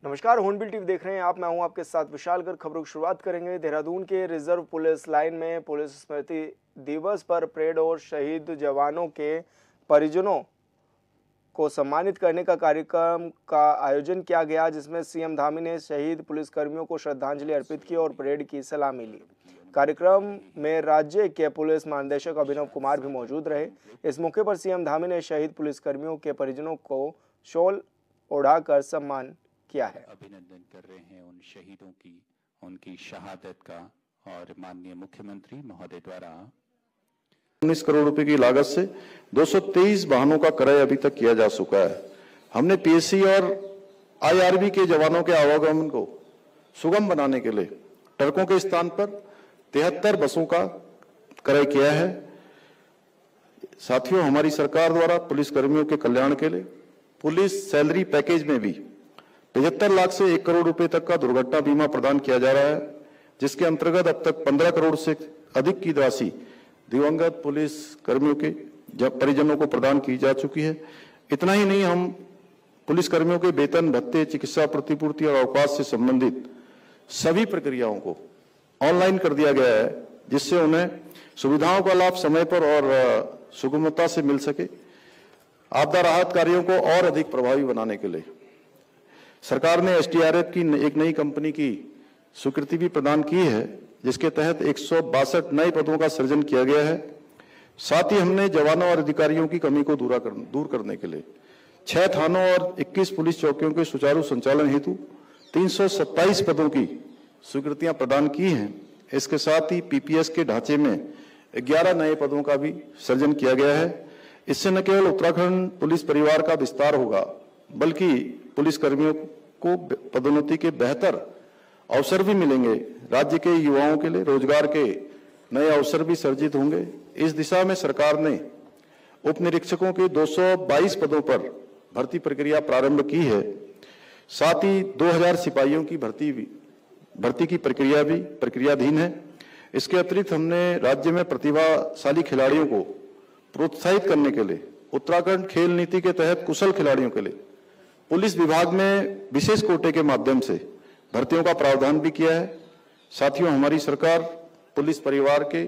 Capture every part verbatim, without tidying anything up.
नमस्कार, hornbill TV देख रहे हैं आप। मैं हूं आपके साथ विशाल कर। खबरों की शुरुआत करेंगे। देहरादून के रिजर्व पुलिस लाइन में पुलिस स्मृति दिवस पर परेड और शहीद जवानों के परिजनों को सम्मानित करने का कार्यक्रम का आयोजन किया गया, जिसमें सीएम धामी ने शहीद पुलिसकर्मियों को श्रद्धांजलि अर्पित की और परेड की सलामी ली। कार्यक्रम में राज्य के पुलिस महानिदेशक अभिनव कुमार भी मौजूद रहे। इस मौके पर सीएम धामी ने शहीद पुलिसकर्मियों के परिजनों को शॉल ओढ़ाकर सम्मान किया है। अभिनंदन कर रहे हैं उन शहीदों की, उनकी शहादत का। और माननीय मुख्यमंत्री महोदय द्वारा उन्नीस करोड़ रुपए की लागत से दो सौ तेईस वाहनों का क्रय अभी तक किया जा चुका है। हमने पीएससी और आईआरबी के जवानों के आवागमन को सुगम बनाने के लिए ट्रकों के स्थान पर तिहत्तर बसों का क्रय किया है। साथियों, हमारी सरकार द्वारा पुलिस कर्मियों के कल्याण के लिए पुलिस सैलरी पैकेज में भी पचहत्तर लाख से एक करोड़ रुपए तक का दुर्घटना बीमा प्रदान किया जा रहा है, जिसके अंतर्गत अब तक पंद्रह करोड़ से अधिक की राशि दिवंगत पुलिस कर्मियों के परिजनों को प्रदान की जा चुकी है। इतना ही नहीं, हम पुलिस कर्मियों के वेतन, भत्ते, चिकित्सा प्रतिपूर्ति और अवकाश से संबंधित सभी प्रक्रियाओं को ऑनलाइन कर दिया गया है, जिससे उन्हें सुविधाओं का लाभ समय पर और सुगमता से मिल सके। आपदा राहत कार्यों को और अधिक प्रभावी बनाने के लिए सरकार ने एसडीआरएफ की एक नई कंपनी की स्वीकृति भी प्रदान की है, जिसके तहत एक सौ बासठ नए पदों का सृजन किया गया है। साथ ही हमने जवानों और अधिकारियों की कमी को दूर कर, दूर करने के लिए छह थानों और इक्कीस पुलिस चौकियों के सुचारू संचालन हेतु तीन सौ सत्ताईस पदों की स्वीकृतियां प्रदान की हैं। इसके साथ ही पीपीएस के ढांचे में ग्यारह नए पदों का भी सृजन किया गया है। इससे न केवल उत्तराखंड पुलिस परिवार का विस्तार होगा, बल्कि पुलिस कर्मियों को पदोन्नति के बेहतर अवसर भी मिलेंगे। राज्य के युवाओं के लिए रोजगार के नए अवसर भी सर्जित होंगे। इस दिशा में सरकार ने उप निरीक्षकों के दो सौ बाईस पदों पर भर्ती प्रक्रिया प्रारंभ की है। साथ ही दो हज़ार सिपाहियों की भर्ती भी भर्ती की प्रक्रिया भी प्रक्रियाधीन है। इसके अतिरिक्त हमने राज्य में प्रतिभाशाली खिलाड़ियों को प्रोत्साहित करने के लिए उत्तराखंड खेल नीति के तहत कुशल खिलाड़ियों के लिए पुलिस विभाग में विशेष कोटे के माध्यम से भर्तियों का प्रावधान भी किया है। साथियों, हमारी सरकार पुलिस परिवार के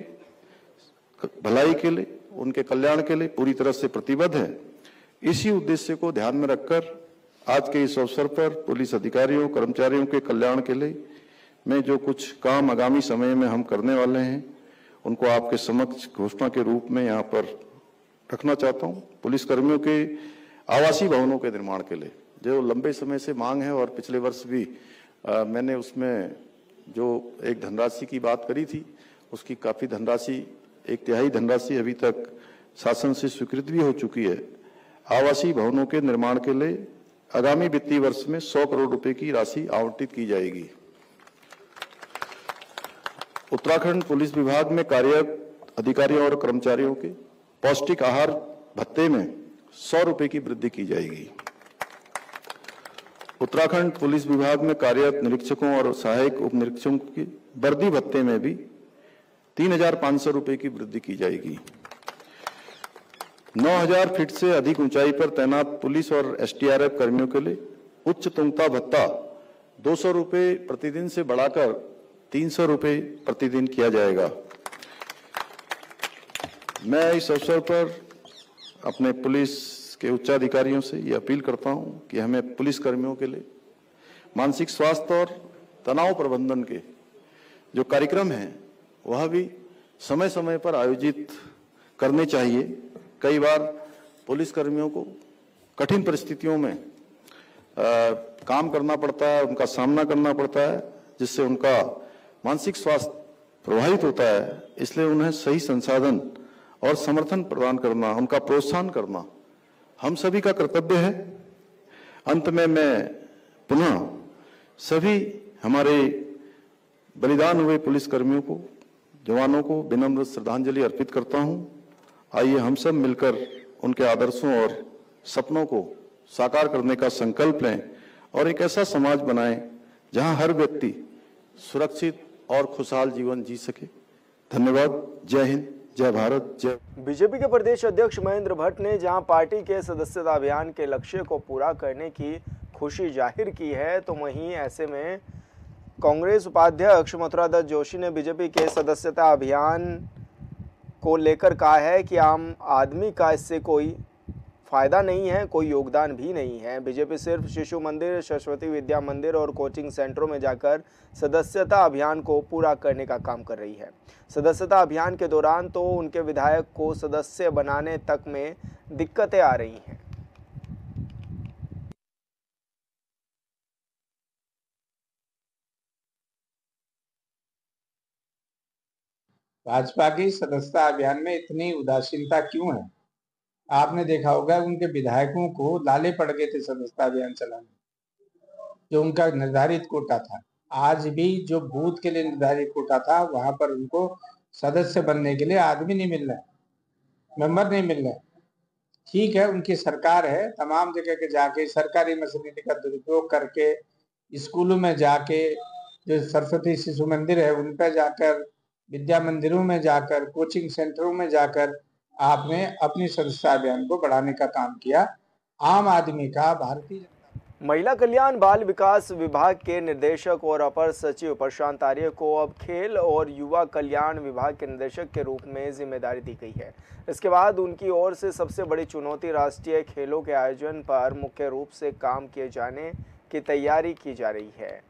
भलाई के लिए, उनके कल्याण के लिए पूरी तरह से प्रतिबद्ध है। इसी उद्देश्य को ध्यान में रखकर आज के इस अवसर पर पुलिस अधिकारियों, कर्मचारियों के कल्याण के लिए मैं जो कुछ काम आगामी समय में हम करने वाले हैं, उनको आपके समक्ष घोषणा के रूप में यहाँ पर रखना चाहता हूँ। पुलिस कर्मियों के आवासीय भवनों के निर्माण के लिए जो लंबे समय से मांग है, और पिछले वर्ष भी आ, मैंने उसमें जो एक धनराशि की बात करी थी, उसकी काफ़ी धनराशि, एक तिहाई धनराशि अभी तक शासन से स्वीकृत भी हो चुकी है। आवासीय भवनों के निर्माण के लिए आगामी वित्तीय वर्ष में सौ करोड़ रुपए की राशि आवंटित की जाएगी। उत्तराखंड पुलिस विभाग में कार्यरत अधिकारियों और कर्मचारियों के पौष्टिक आहार भत्ते में सौ रुपए की वृद्धि की जाएगी। उत्तराखंड पुलिस विभाग में कार्यरत निरीक्षकों और सहायक उप निरीक्षकों की वर्दी भत्ते में भी तीन हजार पांच सौ रुपए की वृद्धि की जाएगी। नौ हजार फीट से अधिक ऊंचाई पर तैनात पुलिस और एसडीआरएफ कर्मियों के लिए उच्च तुंगता भत्ता दो सौ रुपए प्रतिदिन से बढ़ाकर तीन सौ रुपए प्रतिदिन किया जाएगा। मैं इस अवसर पर अपने पुलिस के उच्चाधिकारियों से ये अपील करता हूं कि हमें पुलिस कर्मियों के लिए मानसिक स्वास्थ्य और तनाव प्रबंधन के जो कार्यक्रम हैं, वह भी समय समय पर आयोजित करने चाहिए। कई बार पुलिस कर्मियों को कठिन परिस्थितियों में आ, काम करना पड़ता है, उनका सामना करना पड़ता है, जिससे उनका मानसिक स्वास्थ्य प्रभावित होता है। इसलिए उन्हें सही संसाधन और समर्थन प्रदान करना, उनका प्रोत्साहन करना हम सभी का कर्तव्य है। अंत में मैं पुनः सभी हमारे बलिदान हुए पुलिस कर्मियों को, जवानों को विनम्र श्रद्धांजलि अर्पित करता हूं। आइए हम सब मिलकर उनके आदर्शों और सपनों को साकार करने का संकल्प लें और एक ऐसा समाज बनाएं जहां हर व्यक्ति सुरक्षित और खुशहाल जीवन जी सके। धन्यवाद। जय हिंद, जय भारत, जय। बीजेपी के प्रदेश अध्यक्ष महेंद्र भट्ट ने जहां पार्टी के सदस्यता अभियान के लक्ष्य को पूरा करने की खुशी जाहिर की है, तो वहीं ऐसे में कांग्रेस उपाध्यक्ष मथुरा दत्त जोशी ने बीजेपी के सदस्यता अभियान को लेकर कहा है कि आम आदमी का इससे कोई फायदा नहीं है, कोई योगदान भी नहीं है। बीजेपी सिर्फ शिशु मंदिर, सरस्वती विद्या मंदिर और कोचिंग सेंटरों में जाकर सदस्यता अभियान को पूरा करने का काम कर रही है। सदस्यता अभियान के दौरान तो उनके विधायक को सदस्य बनाने तक में दिक्कतें आ रही हैं। भाजपा की सदस्यता अभियान में इतनी उदासीनता क्यों है? आपने देखा होगा उनके विधायकों को लाले पड़ गए थे सदस्यता अभियान चलाने, जो उनका निर्धारित कोटा था। आज भी जो बूथ के लिए निर्धारित कोटा था, वहां पर उनको सदस्य बनने के लिए आदमी नहीं मिल रहा है, मेंबर नहीं मिल रहा है। ठीक है, उनकी सरकार है, तमाम जगह के जाके सरकारी मशीनरी का दुरुपयोग करके स्कूलों में जाके, जो सरस्वती शिशु मंदिर है उन पर जाकर, विद्या मंदिरों में जाकर, कोचिंग सेंटरों में जाकर आपने अपनी सदस्यता अभियान को बढ़ाने का काम किया। आम आदमी का भारतीय महिला कल्याण बाल विकास विभाग के निदेशक और अपर सचिव प्रशांत आर्य को अब खेल और युवा कल्याण विभाग के निदेशक के रूप में जिम्मेदारी दी गई है। इसके बाद उनकी ओर से सबसे बड़ी चुनौती राष्ट्रीय खेलों के आयोजन पर मुख्य रूप से काम किए जाने की तैयारी की जा रही है।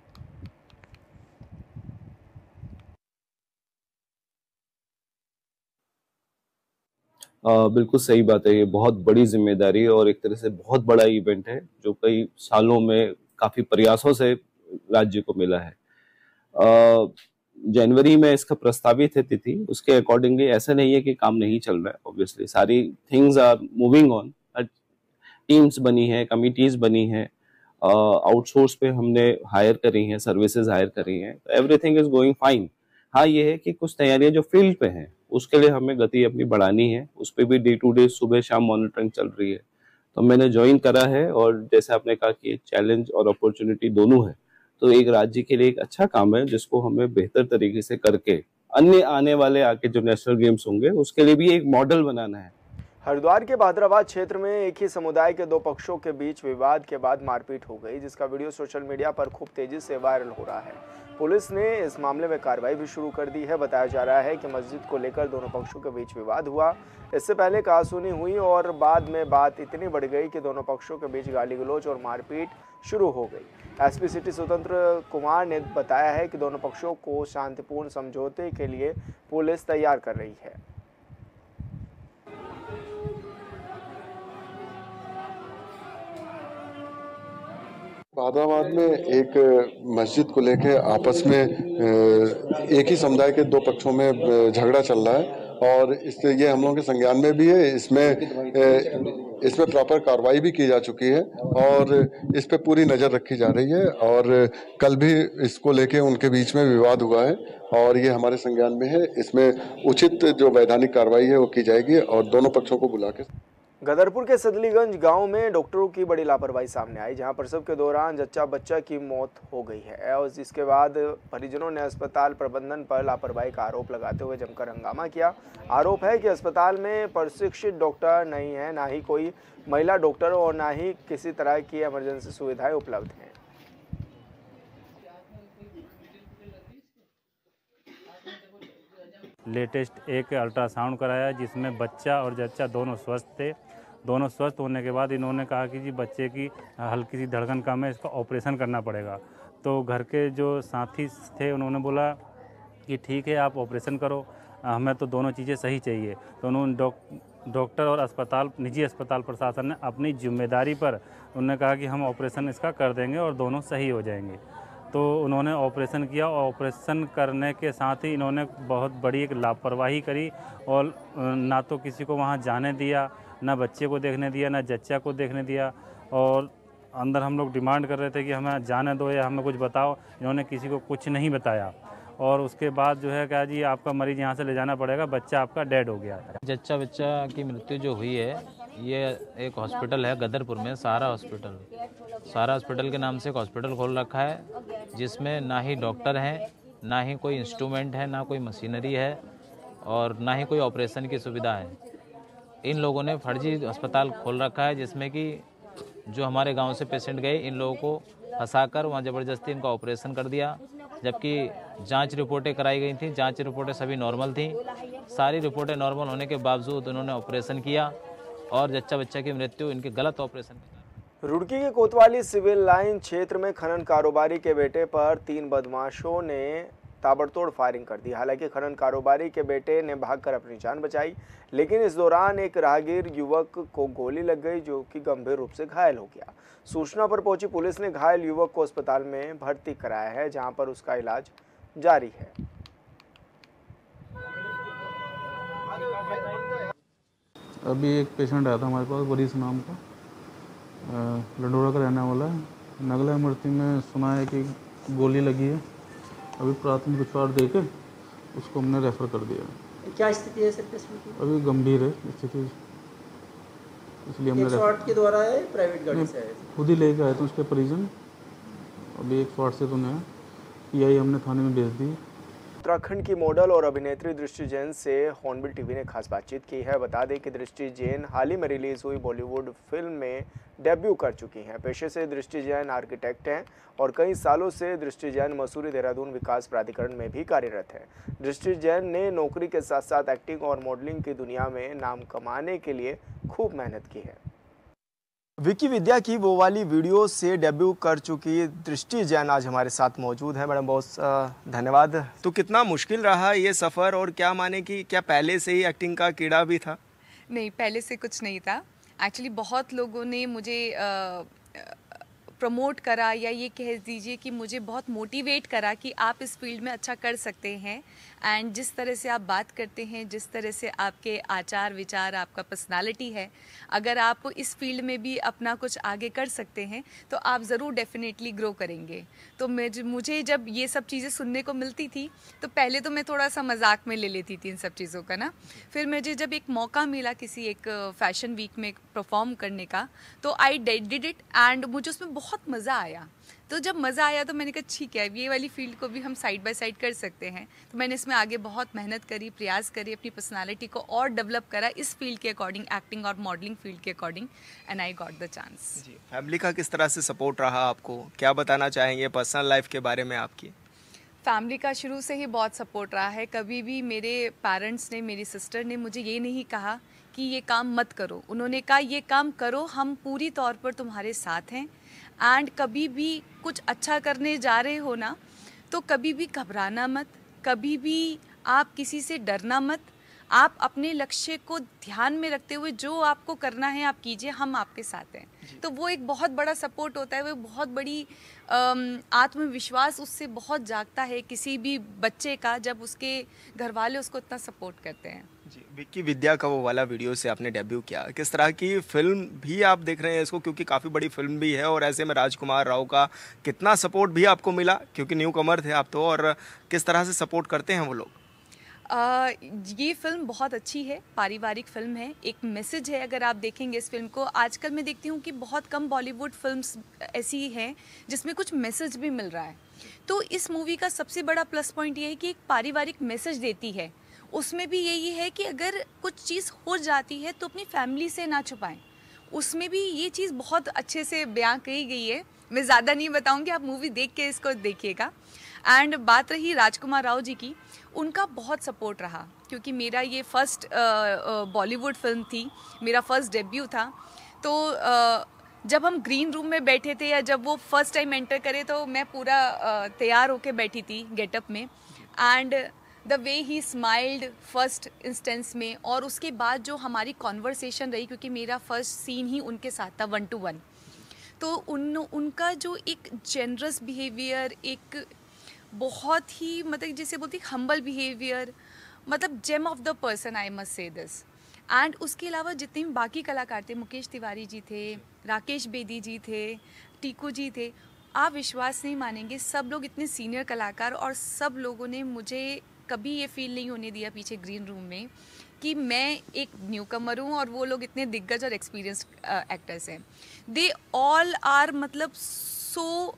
आ, बिल्कुल सही बात है। ये बहुत बड़ी जिम्मेदारी और एक तरह से बहुत बड़ा इवेंट है जो कई सालों में काफी प्रयासों से राज्य को मिला है। आ, जनवरी में इसका प्रस्तावित है तिथि, उसके अकॉर्डिंगली ऐसा नहीं है कि काम नहीं चल रहा है। ऑब्वियसली सारी things are moving on, teams बनी है, कमिटीज बनी है, आउटसोर्स पे हमने हायर करी हैं, सर्विसेज हायर करी हैं, एवरीथिंग इज गोइंग फाइन। हाँ, ये है कि कुछ तैयारियां जो फील्ड पे हैं उसके लिए हमें गति अपनी बढ़ानी है, उस पर भी डे टू डे सुबह शाम मॉनिटरिंग चल रही है। तो मैंने ज्वाइन करा है और जैसे आपने कहा कि चैलेंज और अपॉर्चुनिटी दोनों है, तो एक राज्य के लिए एक अच्छा काम है जिसको हमें बेहतर तरीके से करके अन्य आने वाले आके जो नेशनल गेम्स होंगे उसके लिए भी एक मॉडल बनाना है। हरिद्वार के भादराबाद क्षेत्र में एक ही समुदाय के दो पक्षों के बीच विवाद के बाद मारपीट हो गई, जिसका वीडियो सोशल मीडिया पर खूब तेजी से वायरल हो रहा है। पुलिस ने इस मामले में कार्रवाई भी शुरू कर दी है। बताया जा रहा है कि मस्जिद को लेकर दोनों पक्षों के बीच विवाद हुआ। इससे पहले कहासुनी हुई और बाद में बात इतनी बढ़ गई कि दोनों पक्षों के बीच गाली गलौज और मारपीट शुरू हो गई। एसपी सिटी स्वतंत्र कुमार ने बताया है कि दोनों पक्षों को शांतिपूर्ण समझौते के लिए पुलिस तैयार कर रही है। भादराबाद में एक मस्जिद को लेकर आपस में एक ही समुदाय के दो पक्षों में झगड़ा चल रहा है और इससे ये हम लोगों के संज्ञान में भी है। इसमें इसमें प्रॉपर कार्रवाई भी की जा चुकी है और इस पे पूरी नज़र रखी जा रही है। और कल भी इसको लेके उनके बीच में विवाद हुआ है और ये हमारे संज्ञान में है। इसमें उचित जो वैधानिक कार्रवाई है वो की जाएगी और दोनों पक्षों को बुला के। गदरपुर के सदलीगंज गांव में डॉक्टरों की बड़ी लापरवाही सामने आई, जहां प्रसव के दौरान जच्चा बच्चा की मौत हो गई है और जिसके बाद परिजनों ने अस्पताल प्रबंधन पर लापरवाही का आरोप लगाते हुए जमकर हंगामा किया। आरोप है कि अस्पताल में प्रशिक्षित डॉक्टर नहीं है, ना ही कोई महिला डॉक्टर और ना ही किसी तरह की इमरजेंसी सुविधाएं उपलब्ध हैं। लेटेस्ट एक अल्ट्रासाउंड कराया जिसमें बच्चा और जच्चा दोनों स्वस्थ थे। दोनों स्वस्थ होने के बाद इन्होंने कहा कि जी बच्चे की हल्की सी धड़कन कम है, इसका ऑपरेशन करना पड़ेगा। तो घर के जो साथी थे उन्होंने बोला कि ठीक है आप ऑपरेशन करो, हमें तो दोनों चीज़ें सही चाहिए। तो उन्होंने डॉक डॉक्टर और अस्पताल निजी अस्पताल प्रशासन ने अपनी जिम्मेदारी पर उन्होंने कहा कि हम ऑपरेशन इसका कर देंगे और दोनों सही हो जाएंगे। तो उन्होंने ऑपरेशन किया और ऑपरेशन करने के साथ ही इन्होंने बहुत बड़ी एक लापरवाही करी और ना तो किसी को वहाँ जाने दिया, ना बच्चे को देखने दिया, ना जच्चा को देखने दिया। और अंदर हम लोग डिमांड कर रहे थे कि हमें जाने दो या हमें कुछ बताओ, इन्होंने किसी को कुछ नहीं बताया। और उसके बाद जो है क्या जी आपका मरीज़ यहाँ से ले जाना पड़ेगा, बच्चा आपका डेड हो गया। जच्चा बच्चा की मृत्यु जो हुई है ये एक हॉस्पिटल है गदरपुर में, सहारा हॉस्पिटल। सहारा हॉस्पिटल के नाम से एक हॉस्पिटल खोल रखा है जिसमें ना ही डॉक्टर हैं, ना ही कोई इंस्ट्रूमेंट है, ना कोई मशीनरी है और ना ही कोई ऑपरेशन की सुविधा है। इन लोगों ने फर्जी अस्पताल खोल रखा है जिसमें कि जो हमारे गांव से पेशेंट गए, इन लोगों को फंसाकर वहाँ ज़बरदस्ती इनका ऑपरेशन कर दिया, जबकि जांच रिपोर्टें कराई गई थी, जांच रिपोर्टें सभी नॉर्मल थी। सारी रिपोर्टें नॉर्मल होने के बावजूद उन्होंने ऑपरेशन किया और जच्चा बच्चा की मृत्यु इनके गलत ऑपरेशन के कारण। रुड़की के कोतवाली सिविल लाइन क्षेत्र में खनन कारोबारी के बेटे पर तीन बदमाशों ने ताबड़तोड़ फायरिंग कर दी। हालांकि खनन कारोबारी के बेटे ने भागकर अपनी जान बचाई, लेकिन इस दौरान एक राहगीर युवक को गोली लग गई, जो कि गंभीर रूप से घायल हो गया। सूचना पर पहुंची पुलिस ने घायल युवक को अस्पताल में भर्ती कराया है, जहां पर उसका इलाज जारी है। अभी एक पेशेंट आया था हमारे पास, वरीस नाम का, लंडोरा का रहने वाला है। नगला मृत्यु में सुना है कि गोली लगी है। अभी प्राथमिक उपचार देके उसको हमने रेफर कर दिया। क्या स्थिति है सर पेशेंट की? अभी गंभीर है स्थिति, इसलिए हमने एक सौ आठ के द्वारा है, प्राइवेट गाड़ी से है? खुद ही लेके आए थे उसके परिजन। अभी एक सौ आठ से तो नहीं, पीआई हमने थाने में भेज दी। उत्तराखंड की मॉडल और अभिनेत्री दृष्टि जैन से हॉर्नबिल टीवी ने खास बातचीत की है। बता दें कि दृष्टि जैन हाल ही में रिलीज हुई बॉलीवुड फिल्म में डेब्यू कर चुकी हैं। पेशे से दृष्टि जैन आर्किटेक्ट हैं और कई सालों से दृष्टि जैन मसूरी देहरादून विकास प्राधिकरण में भी कार्यरत हैं। दृष्टि जैन ने नौकरी के साथ साथ एक्टिंग और मॉडलिंग की दुनिया में नाम कमाने के लिए खूब मेहनत की है। विकी विद्या की वो वाली वीडियो से डेब्यू कर चुकी दृष्टि जैन आज हमारे साथ मौजूद है। मैडम बहुत धन्यवाद। तो कितना मुश्किल रहा ये सफ़र, और क्या माने कि क्या पहले से ही एक्टिंग का कीड़ा भी था? नहीं, पहले से कुछ नहीं था। एक्चुअली बहुत लोगों ने मुझे प्रमोट करा, या ये कह दीजिए कि मुझे बहुत मोटिवेट करा कि आप इस फील्ड में अच्छा कर सकते हैं। एंड जिस तरह से आप बात करते हैं, जिस तरह से आपके आचार विचार, आपका पर्सनालिटी है, अगर आप इस फील्ड में भी अपना कुछ आगे कर सकते हैं तो आप ज़रूर डेफिनेटली ग्रो करेंगे। तो मुझे जब ये सब चीज़ें सुनने को मिलती थी तो पहले तो मैं थोड़ा सा मजाक में ले लेती थी इन सब चीज़ों का ना। फिर मुझे जब एक मौका मिला किसी एक फैशन वीक में परफॉर्म करने का, तो आई डिड इट एंड मुझे उसमें बहुत मज़ा आया। तो जब मज़ा आया तो मैंने कहा ठीक है, ये वाली फील्ड को भी हम साइड बाय साइड कर सकते हैं। तो मैंने इसमें आगे बहुत मेहनत करी, प्रयास करी, अपनी पर्सनालिटी को और डेवलप करा इस फील्ड के अकॉर्डिंग, एक्टिंग और मॉडलिंग फील्ड के according, and I got the chance. जी, फैमिली का किस तरह से सपोर्ट रहा आपको? क्या बताना चाहेंगे पर्सनल लाइफ के बारे में आपकी? फैमिली का शुरू से ही बहुत सपोर्ट रहा है। कभी भी मेरे पेरेंट्स ने, मेरी सिस्टर ने मुझे ये नहीं कहा कि ये काम मत करो। उन्होंने कहा ये काम करो, हम पूरी तौर पर तुम्हारे साथ हैं। एंड कभी भी कुछ अच्छा करने जा रहे हो ना, तो कभी भी घबराना मत, कभी भी आप किसी से डरना मत। आप अपने लक्ष्य को ध्यान में रखते हुए जो आपको करना है आप कीजिए, हम आपके साथ हैं। तो वो एक बहुत बड़ा सपोर्ट होता है, वो बहुत बड़ी आत्मविश्वास उससे बहुत जागता है किसी भी बच्चे का, जब उसके घर वाले उसको इतना सपोर्ट करते हैं। जी, विक्की विद्या का वो वाला वीडियो से आपने डेब्यू किया, किस तरह की फिल्म भी आप देख रहे हैं इसको, क्योंकि काफ़ी बड़ी फिल्म भी है, और ऐसे में राजकुमार राव का कितना सपोर्ट भी आपको मिला, क्योंकि न्यू कमर थे आप तो, और किस तरह से सपोर्ट करते हैं वो लोग? आ, ये फिल्म बहुत अच्छी है, पारिवारिक फिल्म है, एक मैसेज है। अगर आप देखेंगे इस फिल्म को, आजकल मैं देखती हूँ कि बहुत कम बॉलीवुड फिल्म्स ऐसी हैं जिसमें कुछ मैसेज भी मिल रहा है। तो इस मूवी का सबसे बड़ा प्लस पॉइंट ये है कि एक पारिवारिक मैसेज देती है। उसमें भी यही है कि अगर कुछ चीज़ हो जाती है तो अपनी फैमिली से ना छुपाएं। उसमें भी ये चीज़ बहुत अच्छे से बयां की गई है। मैं ज़्यादा नहीं बताऊंगी, आप मूवी देख के इसको देखिएगा। एंड बात रही राजकुमार राव जी की, उनका बहुत सपोर्ट रहा, क्योंकि मेरा ये फर्स्ट बॉलीवुड फिल्म थी, मेरा फर्स्ट डेब्यू था। तो uh, जब हम ग्रीन रूम में बैठे थे, या जब वो फर्स्ट टाइम एंटर करे, तो मैं पूरा uh, तैयार होके बैठी थी गेटअप में। And the way he smiled first instance में, और उसके बाद जो हमारी कॉन्वर्सेशन रही, क्योंकि मेरा फर्स्ट सीन ही उनके साथ था वन टू वन, तो उन उनका जो एक जेनरस बिहेवियर, एक बहुत ही मतलब जैसे बोलती हम्बल बिहेवियर, मतलब gem of the person, I must say this. And उसके अलावा जितने भी बाकी कलाकार थे, मुकेश तिवारी जी थे, राकेश बेदी जी थे, टीकू जी थे, आप विश्वास नहीं मानेंगे, सब लोग इतने सीनियर कलाकार, और सब लोगों ने मुझे कभी ये फील नहीं होने दिया पीछे ग्रीन रूम में कि मैं एक न्यू कमर हूँ और वो लोग इतने दिग्गज और एक्सपीरियंस्ड एक्टर्स हैं। दे ऑल आर मतलब सो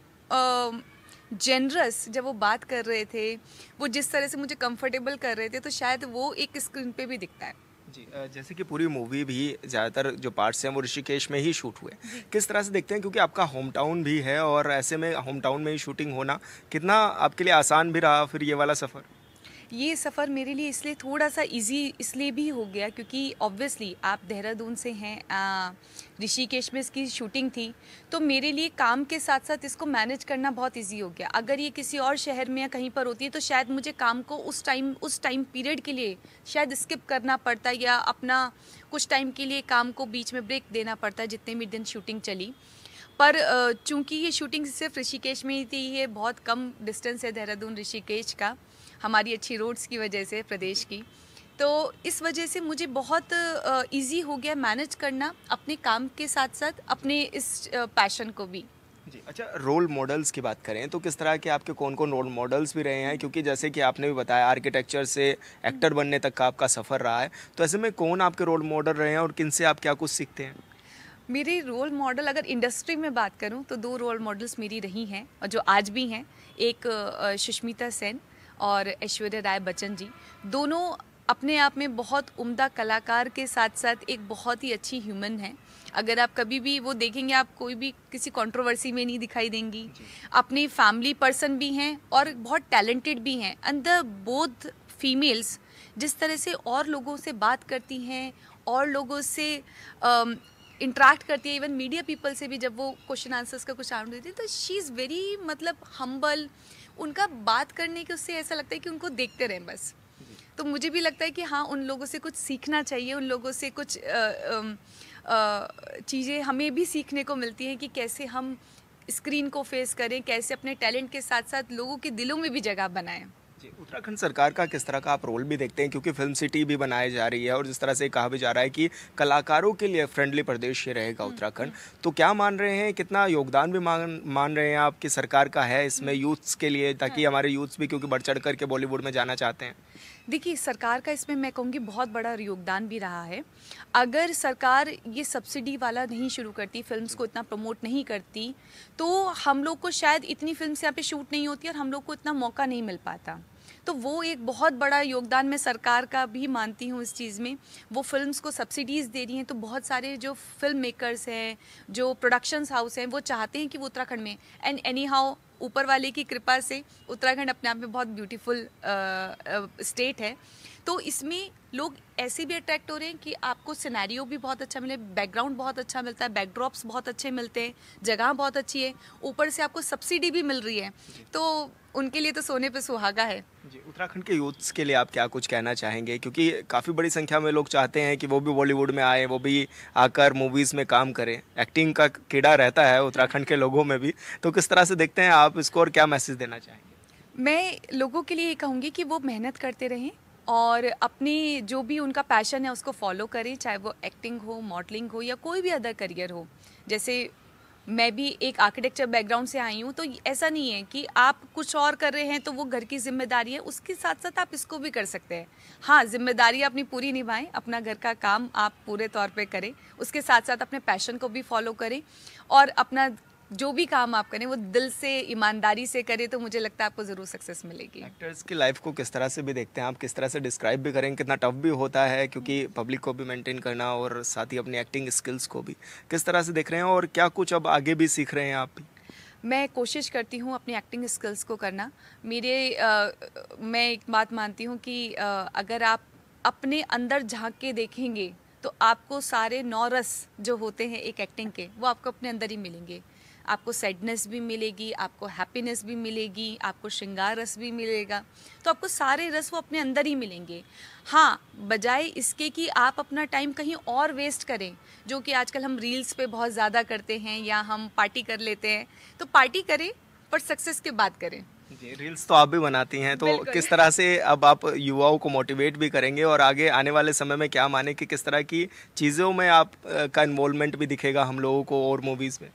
जेनरस। जब वो बात कर रहे थे, वो जिस तरह से मुझे कंफर्टेबल कर रहे थे, तो शायद वो एक स्क्रीन पे भी दिखता है। जी, अ, जैसे कि पूरी मूवी भी ज़्यादातर जो पार्ट्स हैं वो ऋषिकेश में ही शूट हुए, किस तरह से देखते हैं, क्योंकि आपका होम टाउन भी है और ऐसे में होम टाउन में ही शूटिंग होना कितना आपके लिए आसान भी रहा फिर ये वाला सफ़र? ये सफ़र मेरे लिए इसलिए थोड़ा सा इजी इसलिए भी हो गया क्योंकि ऑब्वियसली आप देहरादून से हैं, आ, ऋषिकेश में इसकी शूटिंग थी, तो मेरे लिए काम के साथ साथ इसको मैनेज करना बहुत इजी हो गया। अगर ये किसी और शहर में या कहीं पर होती है तो शायद मुझे काम को उस टाइम उस टाइम पीरियड के लिए शायद स्किप करना पड़ता या अपना कुछ टाइम के लिए काम को बीच में ब्रेक देना पड़ता जितने भी दिन शूटिंग चली। पर चूंकि ये शूटिंग सिर्फ ऋषिकेश में ही थी, ये बहुत कम डिस्टेंस है देहरादून ऋषिकेश का, हमारी अच्छी रोड्स की वजह से प्रदेश की, तो इस वजह से मुझे बहुत इजी हो गया मैनेज करना अपने काम के साथ साथ अपने इस पैशन को भी। जी, अच्छा, रोल मॉडल्स की बात करें तो किस तरह के आपके कौन कौन रोल मॉडल्स भी रहे हैं, क्योंकि जैसे कि आपने भी बताया आर्किटेक्चर से एक्टर बनने तक का आपका सफ़र रहा है, तो ऐसे में कौन आपके रोल मॉडल रहे हैं और किन से आप क्या कुछ सीखते हैं? मेरे रोल मॉडल अगर इंडस्ट्री में बात करूं तो दो रोल मॉडल्स मेरी रही हैं और जो आज भी हैं, एक सुष्मिता सेन और ऐश्वर्या राय बच्चन जी। दोनों अपने आप में बहुत उम्दा कलाकार के साथ साथ एक बहुत ही अच्छी ह्यूमन है। अगर आप कभी भी वो देखेंगे आप कोई भी किसी कंट्रोवर्सी में नहीं दिखाई देंगी, अपनी फैमिली पर्सन भी हैं और बहुत टैलेंटेड भी हैं। एंड द बोथ फीमेल्स जिस तरह से और लोगों से बात करती हैं और लोगों से इंटरेक्ट करती है, इवन मीडिया पीपल से भी जब वो क्वेश्चन आंसर्स का कुछ आंसर देती है तो शी इज़ वेरी मतलब हम्बल। उनका बात करने के उससे ऐसा लगता है कि उनको देखते रहें बस। तो मुझे भी लगता है कि हाँ, उन लोगों से कुछ सीखना चाहिए, उन लोगों से कुछ चीज़ें हमें भी सीखने को मिलती हैं कि कैसे हम स्क्रीन को फेस करें, कैसे अपने टैलेंट के साथ साथ लोगों के दिलों में भी जगह बनाएं। जी, उत्तराखंड सरकार का किस तरह का आप रोल भी देखते हैं, क्योंकि फिल्म सिटी भी बनाई जा रही है और जिस तरह से कहा भी जा रहा है कि कलाकारों के लिए फ्रेंडली प्रदेश ये रहेगा उत्तराखंड, तो क्या मान रहे हैं, कितना योगदान भी मान मान रहे हैं आप कि सरकार का है इसमें यूथ्स के लिए, ताकि हमारे यूथ्स भी क्योंकि बढ़ चढ़ करके बॉलीवुड में जाना चाहते हैं? देखिए, सरकार का इसमें मैं कहूँगी बहुत बड़ा योगदान भी रहा है। अगर सरकार ये सब्सिडी वाला नहीं शुरू करती, फिल्म्स को इतना प्रमोट नहीं करती, तो हम लोग को शायद इतनी फिल्म्स यहाँ पे शूट नहीं होती और हम लोग को इतना मौका नहीं मिल पाता। तो वो एक बहुत बड़ा योगदान मैं सरकार का भी मानती हूँ इस चीज़ में। वो फिल्म्स को सब्सिडीज़ दे रही हैं, तो बहुत सारे जो फिल्म मेकर्स हैं, जो प्रोडक्शंस हाउस हैं, वो चाहते हैं कि वो उत्तराखंड में, एंड एनी हाउ ऊपर वाले की कृपा से उत्तराखंड अपने आप में बहुत ब्यूटीफुल स्टेट है। तो इसमें लोग ऐसे भी अट्रैक्ट हो रहे हैं कि आपको सिनेरियो भी बहुत अच्छा मिले, बैकग्राउंड बहुत अच्छा मिलता है, बैकड्रॉप्स बहुत अच्छे मिलते हैं, जगह बहुत अच्छी है, ऊपर से आपको सब्सिडी भी मिल रही है, तो उनके लिए तो सोने पे सुहागा है। जी, उत्तराखंड के यूथ्स के लिए आप क्या कुछ कहना चाहेंगे, क्योंकि काफ़ी बड़ी संख्या में लोग चाहते हैं कि वो भी बॉलीवुड में आए, वो भी आकर मूवीज़ में काम करें, एक्टिंग का कीड़ा रहता है उत्तराखंड के लोगों में भी, तो किस तरह से देखते हैं आप इसको और क्या मैसेज देना चाहेंगे? मैं लोगों के लिए ये कहूँगी कि वो मेहनत करते रहें और अपनी जो भी उनका पैशन है उसको फॉलो करें, चाहे वो एक्टिंग हो, मॉडलिंग हो या कोई भी अदर करियर हो। जैसे मैं भी एक आर्किटेक्चर बैकग्राउंड से आई हूँ, तो ऐसा नहीं है कि आप कुछ और कर रहे हैं तो वो घर की जिम्मेदारी है, उसके साथ साथ आप इसको भी कर सकते हैं। हाँ, जिम्मेदारी अपनी पूरी निभाएं, अपना घर का काम आप पूरे तौर पे करें, उसके साथ साथ अपने पैशन को भी फॉलो करें और अपना जो भी काम आप करें वो दिल से, ईमानदारी से करें, तो मुझे लगता है आपको ज़रूर सक्सेस मिलेगी। एक्टर्स की लाइफ को किस तरह से भी देखते हैं आप, किस तरह से डिस्क्राइब भी करेंगे, कितना टफ भी होता है, क्योंकि पब्लिक को भी मेंटेन करना और साथ ही अपनी एक्टिंग स्किल्स को भी किस तरह से देख रहे हैं और क्या कुछ अब आगे भी सीख रहे हैं आप भी? मैं कोशिश करती हूँ अपनी एक्टिंग स्किल्स को करना। मेरे आ, मैं एक बात मानती हूँ कि आ, अगर आप अपने अंदर झांक के देखेंगे तो आपको सारे नौ रस जो होते हैं एक एक्टिंग के, वो आपको अपने अंदर ही मिलेंगे। आपको सैडनेस भी मिलेगी, आपको हैप्पीनेस भी मिलेगी, आपको श्रृंगार रस भी मिलेगा, तो आपको सारे रस वो अपने अंदर ही मिलेंगे। हाँ, बजाय इसके कि आप अपना टाइम कहीं और वेस्ट करें, जो कि आजकल हम रील्स पे बहुत ज़्यादा करते हैं या हम पार्टी कर लेते हैं, तो पार्टी करें पर सक्सेस के बाद करें। जी, रील्स तो आप भी बनाती हैं, तो किस तरह से अब आप युवाओं को मोटिवेट भी करेंगे और आगे आने वाले समय में क्या माने कि किस तरह की चीज़ों में आप का इन्वॉल्वमेंट भी दिखेगा हम लोगों को और मूवीज़ में?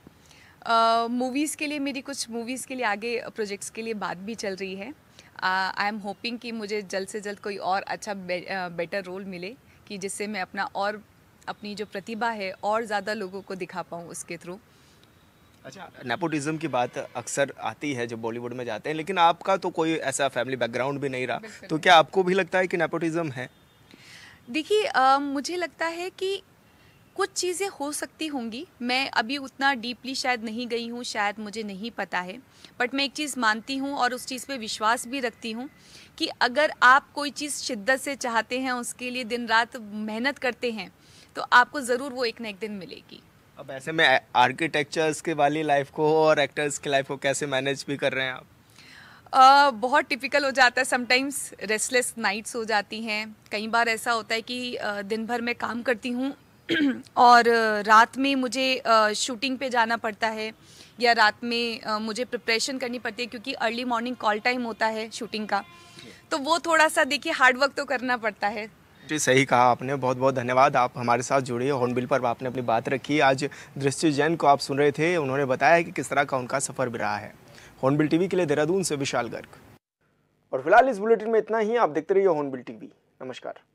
मूवीज़ uh, के लिए मेरी कुछ मूवीज़ के लिए आगे प्रोजेक्ट्स के लिए बात भी चल रही है। आई एम होपिंग कि मुझे जल्द से जल्द कोई और अच्छा बे, बेटर रोल मिले कि जिससे मैं अपना और अपनी जो प्रतिभा है और ज़्यादा लोगों को दिखा पाऊँ उसके थ्रू। अच्छा, नेपोटिज्म की बात अक्सर आती है जब बॉलीवुड में जाते हैं, लेकिन आपका तो कोई ऐसा फैमिली बैकग्राउंड भी नहीं रहा, तो क्या आपको भी लगता है कि नेपोटिज्म है? देखिए अ, मुझे लगता है कि कुछ चीज़ें हो सकती होंगी, मैं अभी उतना डीपली शायद नहीं गई हूँ, शायद मुझे नहीं पता है, बट मैं एक चीज़ मानती हूँ और उस चीज़ पे विश्वास भी रखती हूँ कि अगर आप कोई चीज़ शिद्दत से चाहते हैं, उसके लिए दिन रात मेहनत करते हैं, तो आपको ज़रूर वो एक ना एक दिन मिलेगी। अब ऐसे में आर्किटेक्चर्स के वाली लाइफ को और एक्टर्स की लाइफ को कैसे मैनेज भी कर रहे हैं आप? Uh, बहुत टिपिकल हो जाता है, समटाइम्स रेस्टलेस नाइट्स हो जाती हैं। कई बार ऐसा होता है कि uh, दिन भर मैं काम करती हूँ और uh, रात में मुझे शूटिंग uh, पे जाना पड़ता है या रात में uh, मुझे प्रिपरेशन करनी पड़ती है क्योंकि अर्ली मॉर्निंग कॉल टाइम होता है शूटिंग का, तो वो थोड़ा सा देखिए हार्ड वर्क तो करना पड़ता है। जी सही कहा आपने, बहुत बहुत धन्यवाद, आप हमारे साथ जुड़े, हॉर्नबिल पर आपने अपनी बात रखी। आज दृष्टि जैन को आप सुन रहे थे, उन्होंने बताया कि किस तरह का उनका सफ़र भी रहा है। हॉर्नबिल टीवी के लिए देहरादून से विशाल गर्ग। और फिलहाल इस बुलेटिन में इतना ही। आप देखते रहिए हॉर्नबिल टीवी। नमस्कार।